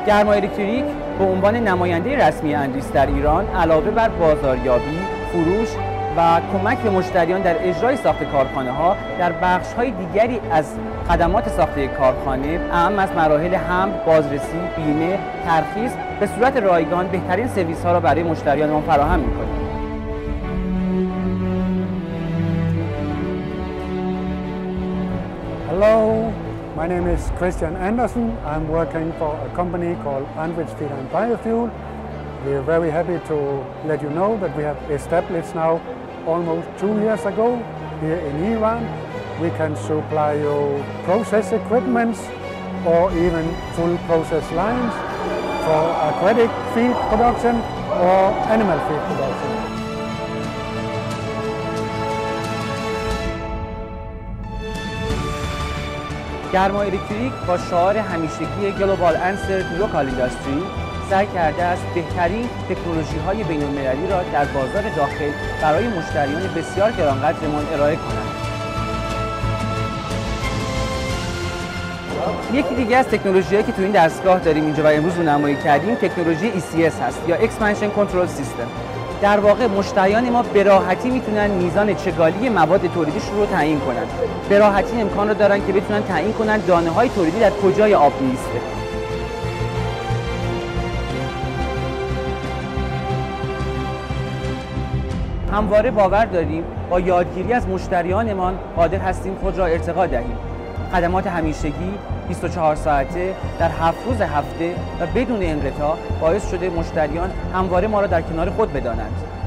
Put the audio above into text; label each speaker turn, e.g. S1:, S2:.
S1: گرما الکتریک به عنوان نماینده رسمی اندریتز در ایران علاوه بر بازاریابی، فروش و کمک به مشتریان در اجرای ساخت کارخانه‌ها در بخش‌های دیگری از خدمات ساخته کارخانه اهم از مراحل حمل، بازرسی، بیمه، ترخیص به صورت رایگان بهترین سرویس‌ها را برای مشتریانمان فراهم می‌کنیم.
S2: Hello, my name is Christian Andersen. I'm working for a company called ANDRITZ Feed Biofuel. We're very happy to let you know that we have established now almost 2 years ago here in Iran. We can supply you process equipment or even full process lines for aquatic feed production or animal feed production.
S1: گرما الکتریک با شعار همیشگی گلوبال انسر تو لوکال اینداستری سعی کرده است بهترین تکنولوژی‌های بین‌المللی را در بازار داخل برای مشتریان بسیار گرانقدرمان ارائه کنند. یکی دیگه از تکنولوژی‌هایی که تو این دستگاه داریم اینجا و امروز رونمایی کردیم تکنولوژی ECS هست یا Expansion Control System. در واقع مشتریان ما به راحتی میتونن میزان چگالی مواد تولیدیشون رو تعیین کنن. به راحتی امکان رو دارن که بتونن تعیین کنن دانه‌های تولیدی در کجای آب میسته. همواره باور داریم با یادگیری از مشتریانمان قادر هستیم خود را ارتقا دهیم. خدمات همیشگی 24 ساعته در 7 روز هفته و بدون انقطاع باعث شده مشتریان همواره ما را در کنار خود بدانند.